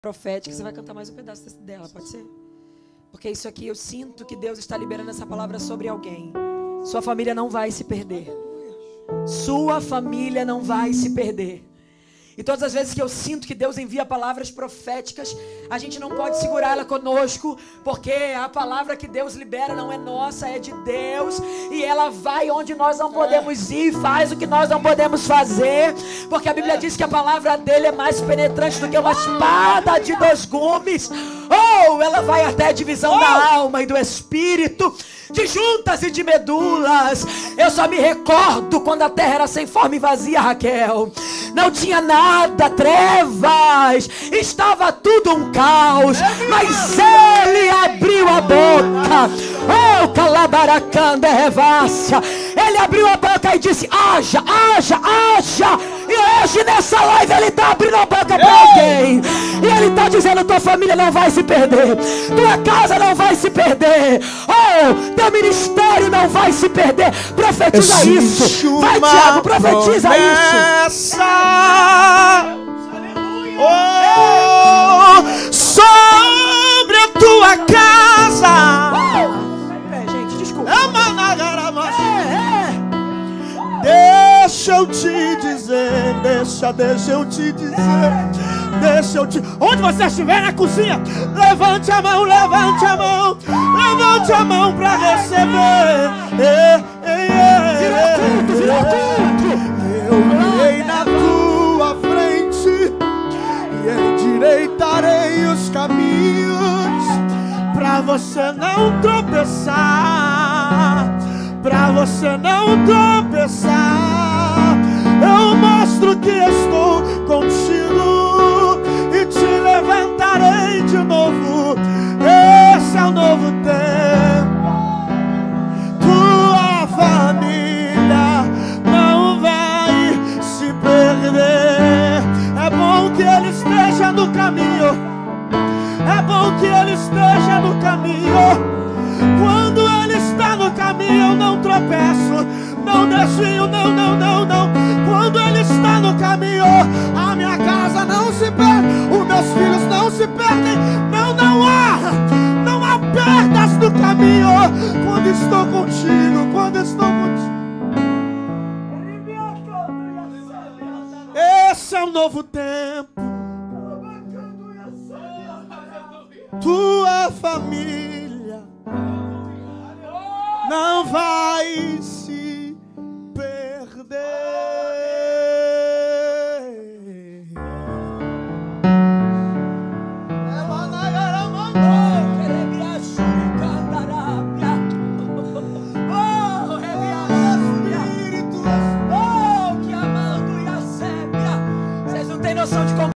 profética, você vai cantar mais um pedaço dela, pode ser? Porque isso aqui eu sinto que Deus está liberando essa palavra sobre alguém. Sua família não vai se perder. Sua família não vai se perder. E todas as vezes que eu sinto que Deus envia palavras proféticas, a gente não pode segurar ela conosco, porque a palavra que Deus libera não é nossa, é de Deus. E ela vai onde nós não podemos ir, faz o que nós não podemos fazer, porque a Bíblia diz que a palavra dele é mais penetrante do que uma espada de 2 gumes. Ela vai até a divisão da alma e do espírito, de juntas e de medulas. Eu só me recordo quando a terra era sem forma e vazia, Raquel. Não tinha nada, trevas, estava tudo um caos, mas ele abriu a boca. Calabaracanda revácia. Ele abriu a boca e disse: haja, haja, haja. E hoje nessa live ele está abrindo a boca para alguém. E ele está dizendo: tua família não vai se perder, tua casa não vai se perder, teu ministério não vai se perder. Profetiza isso. Vai, Tiago, profetiza isso. Sobre a tua casa. Gente, desculpa. Deixa eu te dizer, deixa eu te dizer. Onde você estiver na cozinha, levante a mão, levante a mão, levante a mão pra receber. Virou culto. Eu irei na tua frente e endireitarei os caminhos pra você não tropeçar, pra você não tropeçar. Eu mostro que estou contigo e te levantarei de novo. Esse é o novo tempo. Tua família não vai se perder. É bom que ele esteja no caminho. É bom que ele esteja no caminho. Quando ele está no caminho, eu não tropeço, não desvio, não. Quando ele está no caminho, a minha casa não se perde, os meus filhos não se perdem. Não há perdas no caminho. Quando estou contigo, quando estou contigo. Esse é o novo tempo. Tua família